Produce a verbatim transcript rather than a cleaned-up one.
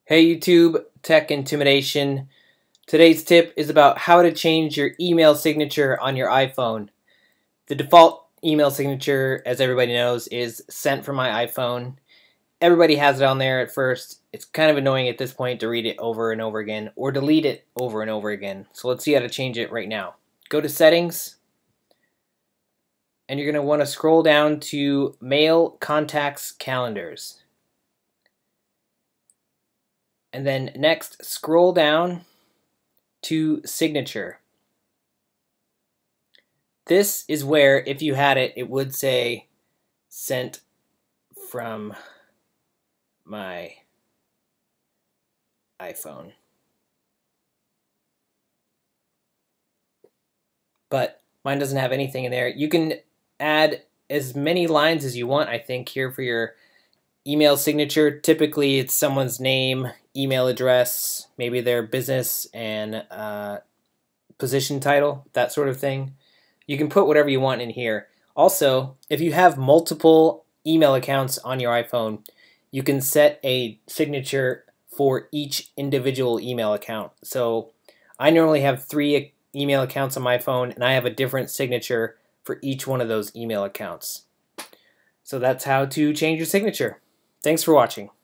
Hey YouTube, Tech Intimidation. Today's tip is about how to change your email signature on your iPhone. The default email signature, as everybody knows, is sent from my iPhone. Everybody has it on there at first. It's kind of annoying at this point to read it over and over again or delete it over and over again. So let's see how to change it right now. Go to Settings, and you're going to want to scroll down to Mail, Contacts, Calendars. And then next, scroll down to Signature. This is where, if you had it, it would say sent from my iPhone. But mine doesn't have anything in there. You can add as many lines as you want, I think, here for your email signature. Typically, it's someone's name, email address, maybe their business and uh, position title, that sort of thing. You can put whatever you want in here. Also, if you have multiple email accounts on your iPhone, you can set a signature for each individual email account. So I normally have three email accounts on my phone, and I have a different signature for each one of those email accounts. So that's how to change your signature. Thanks for watching.